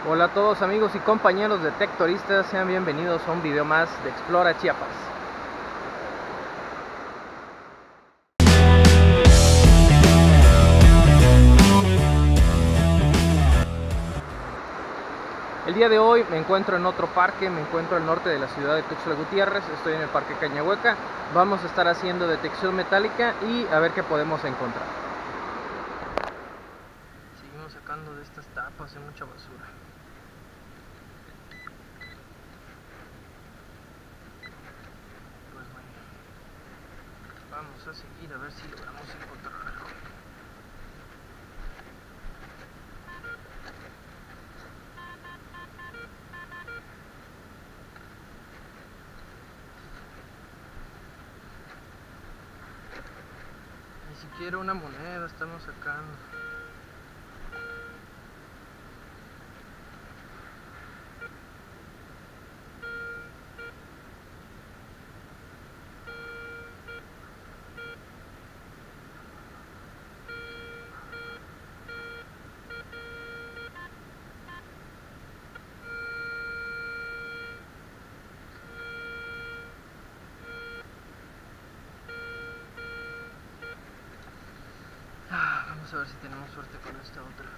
Hola a todos amigos y compañeros de Tectoristas, sean bienvenidos a un video más de Explora Chiapas. El día de hoy me encuentro en otro parque, me encuentro al norte de la ciudad de Tuxtla Gutiérrez, estoy en el Parque Cañahueca. Vamos a estar haciendo detección metálica y a ver qué podemos encontrar. Seguimos sacando de estas tapas, hay mucha basura. Pues bueno, vamos a seguir a ver si logramos encontrar algo. Ni siquiera una moneda estamos sacando. Vamos a ver si tenemos suerte con esta otra.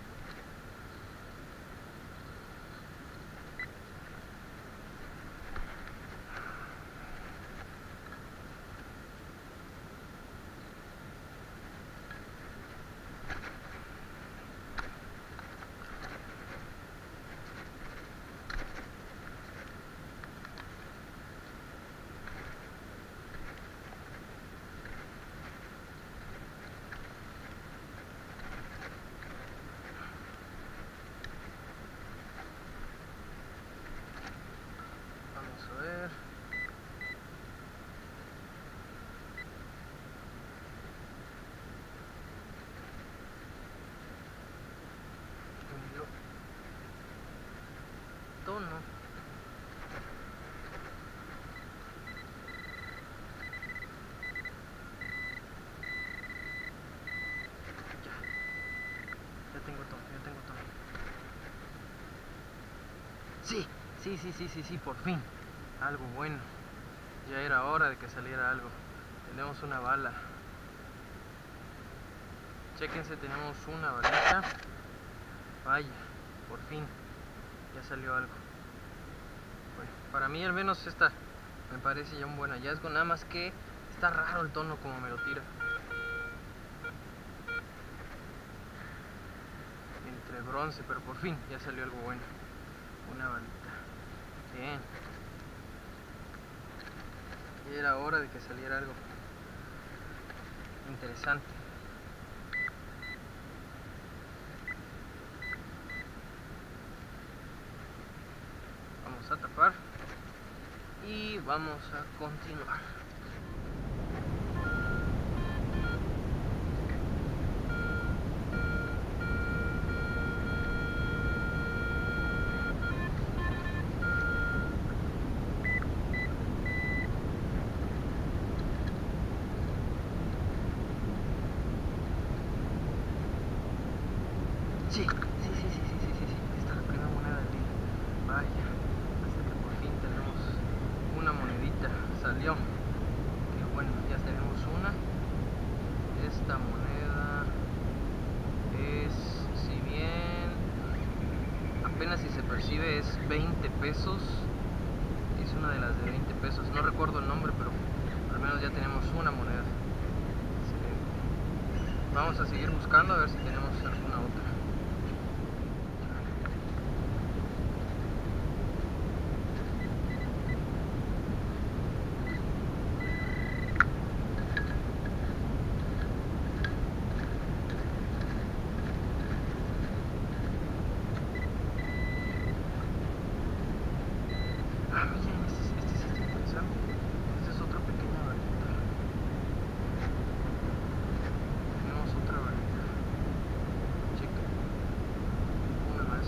Vamos a ver. Tono. Ya tengo tono. Sí, por fin. Algo bueno. Ya era hora de que saliera algo. Tenemos una bala. Chéquense, tenemos una balita. Vaya, por fin. Ya salió algo. Bueno, para mí al menos esta me parece ya un buen hallazgo. Nada más que está raro el tono como me lo tira. Entre bronce, pero por fin ya salió algo bueno. Una balita. Bien. Ya era hora de que saliera algo interesante. Vamos a tapar y vamos a continuar. Sí. Esta es la primera moneda del día. Vaya, hasta que por fin tenemos una monedita. Salió. Qué bueno, ya tenemos una. Esta moneda es, si bien apenas si se percibe, es 20 pesos. Es una de las de 20 pesos. No recuerdo el nombre, pero al menos ya tenemos una moneda. Excelente. Vamos a seguir buscando a ver si tenemos alguna otra. Miren, este sí está interesante. Esta es otra pequeña varita. Tenemos otra varita. Checa. Una más.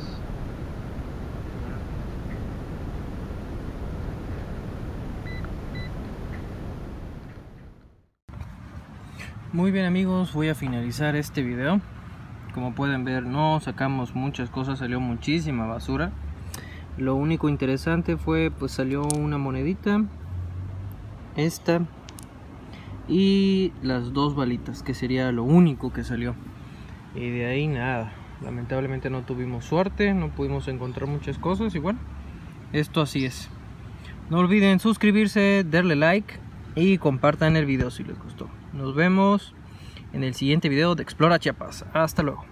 Muy bien amigos, voy a finalizar este video. Como pueden ver, no sacamos muchas cosas, salió muchísima basura. Lo único interesante fue, pues salió una monedita, esta y las 2 balitas, que sería lo único que salió. Y de ahí nada, lamentablemente no tuvimos suerte, no pudimos encontrar muchas cosas y bueno, esto así es. No olviden suscribirse, darle like y compartan el video si les gustó. Nos vemos en el siguiente video de Explora Chiapas. Hasta luego.